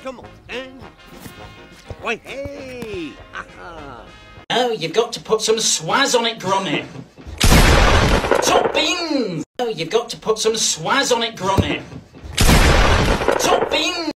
Come on, then. Why, hey! Aha! Oh, you've got to put some swaz on it, grommet. Top beans! Oh, you've got to put some swaz on it, grommet. Top beans!